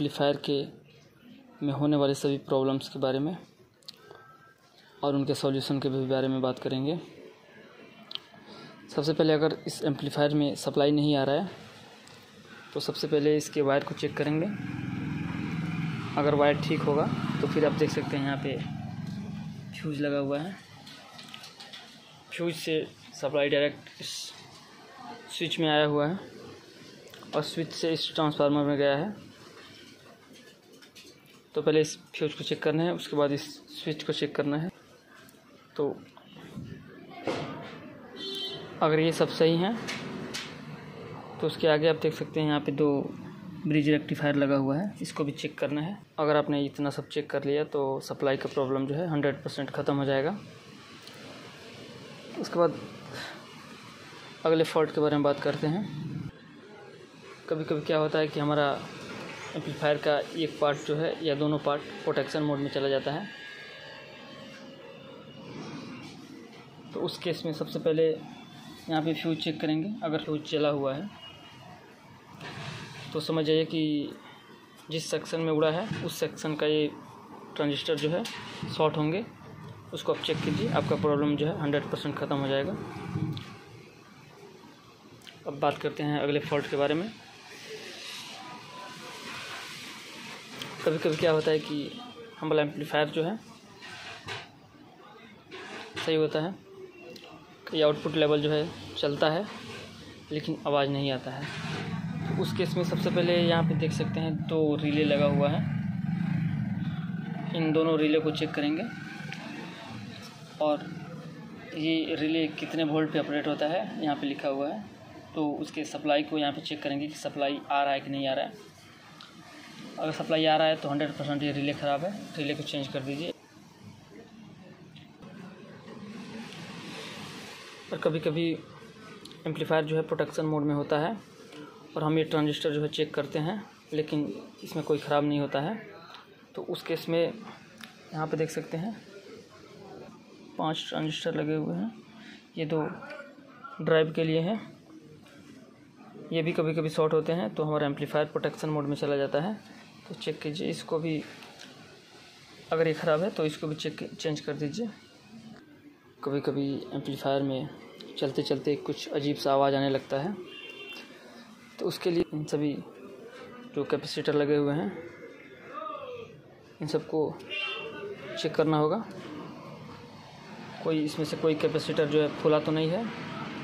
Amplifier के में होने वाले सभी प्रॉब्लम्स के बारे में और उनके सॉल्यूशन के भी बारे में बात करेंगे। सबसे पहले अगर इस एम्पलीफायर में सप्लाई नहीं आ रहा है तो सबसे पहले इसके वायर को चेक करेंगे। अगर वायर ठीक होगा तो फिर आप देख सकते हैं यहाँ पे फ्यूज़ लगा हुआ है। फ्यूज़ से सप्लाई डायरेक्ट इस स्विच में आया हुआ है और स्विच से इस ट्रांसफार्मर में गया है। तो पहले इस फ्यूज़ को चेक करना है, उसके बाद इस स्विच को चेक करना है। तो अगर ये सब सही हैं तो उसके आगे आप देख सकते हैं यहाँ पे 2 ब्रिज रेक्टिफायर लगा हुआ है, इसको भी चेक करना है। अगर आपने इतना सब चेक कर लिया तो सप्लाई का प्रॉब्लम जो है 100% ख़त्म हो जाएगा। उसके बाद अगले फॉल्ट के बारे में बात करते हैं। कभी कभी क्या होता है कि हमारा एम्पलीफायर का एक पार्ट जो है या दोनों पार्ट प्रोटेक्शन मोड में चला जाता है। तो उस केस में सबसे पहले यहाँ पे फ्यूज चेक करेंगे। अगर फ्यूज चला हुआ है तो समझ जाइए कि जिस सेक्शन में उड़ा है उस सेक्शन का ये ट्रांजिस्टर जो है शॉर्ट होंगे। उसको आप चेक कीजिए, आपका प्रॉब्लम जो है 100% ख़त्म हो जाएगा। अब बात करते हैं अगले फॉल्ट के बारे में। कभी कभी क्या होता है कि हमारा एम्पलीफायर जो है सही होता है, कि आउटपुट लेवल जो है चलता है लेकिन आवाज़ नहीं आता है। तो उस केस में सबसे पहले यहाँ पे देख सकते हैं 2 रिले लगा हुआ है। इन दोनों रिले को चेक करेंगे और ये रिले कितने वोल्ट पे ऑपरेट होता है यहाँ पे लिखा हुआ है। तो उसके सप्लाई को यहाँ पे चेक करेंगे कि सप्लाई आ रहा है कि नहीं आ रहा है। अगर सप्लाई आ रहा है तो 100% ये रिले ख़राब है, रिले को चेंज कर दीजिए। और कभी कभी एम्पलीफायर जो है प्रोटेक्शन मोड में होता है और हम ये ट्रांजिस्टर जो है चेक करते हैं लेकिन इसमें कोई ख़राब नहीं होता है। तो उस केस में यहाँ पे देख सकते हैं 5 ट्रांजिस्टर लगे हुए हैं। ये 2 ड्राइव के लिए हैं। ये भी कभी कभी शॉर्ट होते हैं तो हमारा एम्पलीफायर प्रोटेक्शन मोड में चला जाता है। तो चेक कीजिए इसको भी, अगर ये ख़राब है तो इसको भी चेंज कर दीजिए। कभी कभी एम्पलीफायर में चलते चलते कुछ अजीब सा आवाज़ आने लगता है, तो उसके लिए इन सभी जो कैपेसिटर लगे हुए हैं इन सबको चेक करना होगा। कोई इसमें से कोई कैपेसिटर जो है फुला तो नहीं है।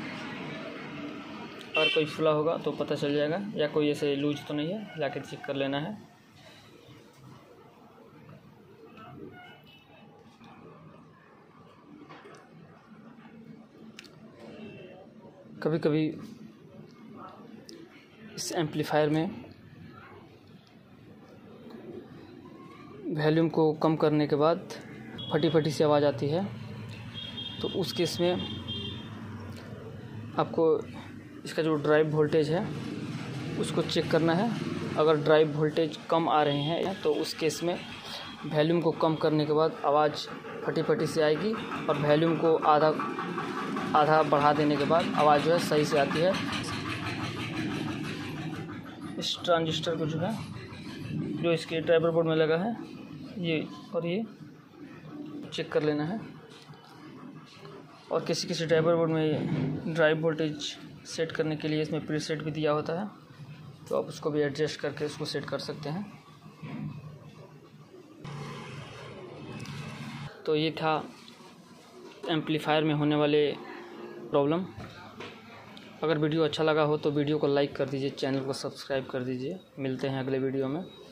अगर कोई फुला होगा तो पता चल जाएगा, या कोई ऐसे लूज तो नहीं है, लाके चेक कर लेना है। कभी कभी इस एम्पलीफायर में वॉल्यूम को कम करने के बाद फटी फटी सी आवाज़ आती है। तो उस केस में आपको इसका जो ड्राइव वोल्टेज है उसको चेक करना है। अगर ड्राइव वोल्टेज कम आ रहे हैं तो उस केस में वॉल्यूम को कम करने के बाद आवाज़ फटी फटी से आएगी और वॉल्यूम को आधा बढ़ा देने के बाद आवाज़ जो है सही से आती है। इस ट्रांजिस्टर को जो है जो इसके ड्राइवर बोर्ड में लगा है ये चेक कर लेना है। और किसी ड्राइवर बोर्ड में ड्राइव वोल्टेज सेट करने के लिए इसमें प्रीसेट भी दिया होता है, तो आप उसको भी एडजस्ट करके उसको सेट कर सकते हैं। तो ये था एम्पलीफायर में होने वाले प्रॉब्लम। अगर वीडियो अच्छा लगा हो तो वीडियो को लाइक कर दीजिए, चैनल को सब्सक्राइब कर दीजिए। मिलते हैं अगले वीडियो में।